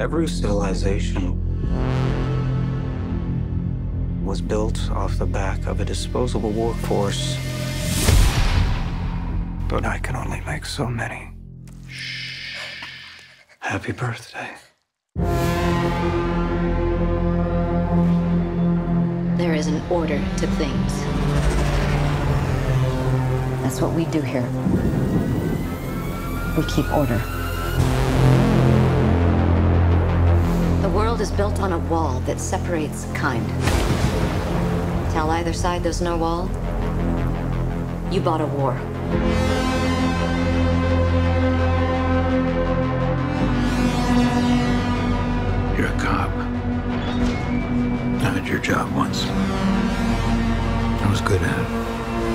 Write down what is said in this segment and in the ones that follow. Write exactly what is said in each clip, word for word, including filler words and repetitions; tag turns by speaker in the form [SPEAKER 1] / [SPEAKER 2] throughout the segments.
[SPEAKER 1] Every civilization was built off the back of a disposable workforce. But I can only make so many. Shh. Happy birthday.
[SPEAKER 2] There is an order to things. That's what we do here. We keep order. The world is built on a wall that separates kind. Tell either side there's no wall, you bought a war.
[SPEAKER 1] You're a cop. I had your job once. I was good at it.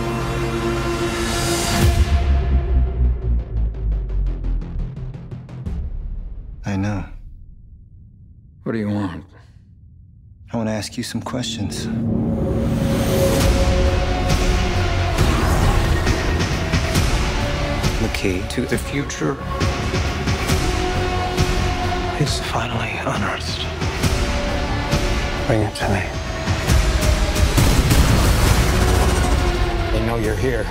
[SPEAKER 3] I know.
[SPEAKER 1] What do you want?
[SPEAKER 3] I want to ask you some questions.
[SPEAKER 1] The key to the future is finally unearthed. Bring it to me. They know you're here.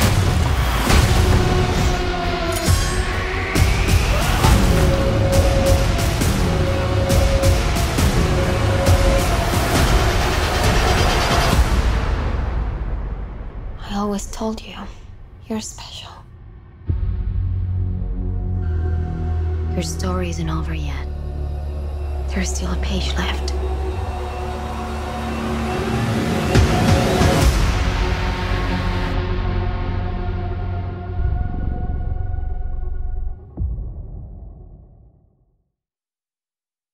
[SPEAKER 2] I always told you, you're special. Your story isn't over yet. There's still a page left.